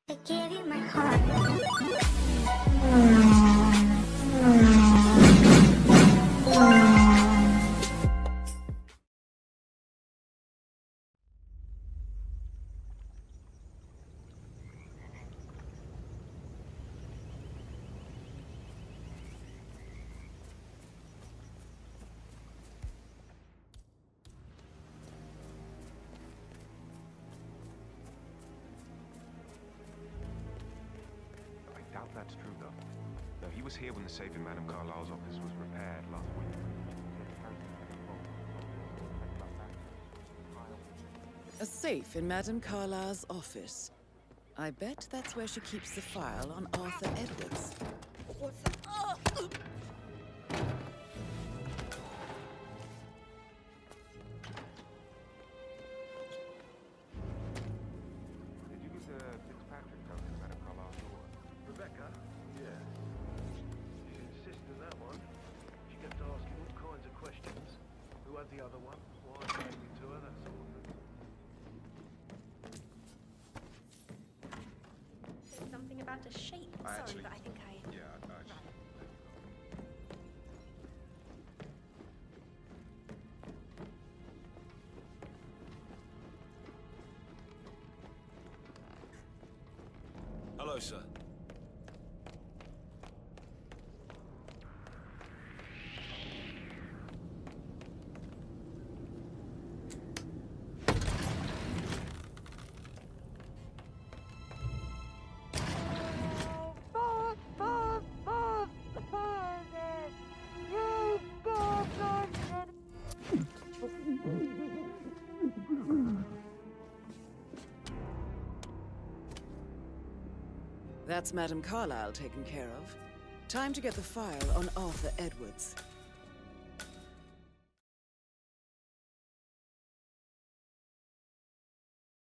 I gave you my heart. I doubt that's true, though. No, he was here when the safe in Madame Carlyle's office was repaired last week. A safe in Madame Carlyle's office. I bet that's where she keeps the file on Arthur Edwards. What's that? Oh! Did you get the Fitzpatrick code in Madame Carlyle's door? Rebecca? Yeah. She insisted on that one. She kept asking all kinds of questions. Who had the other one? Why gave it to her? That sort of thing. There's something about a shape. Sorry, but I think I... Yeah, Hello, sir. That's Madame Carlyle taken care of. Time to get the file on Arthur Edwards.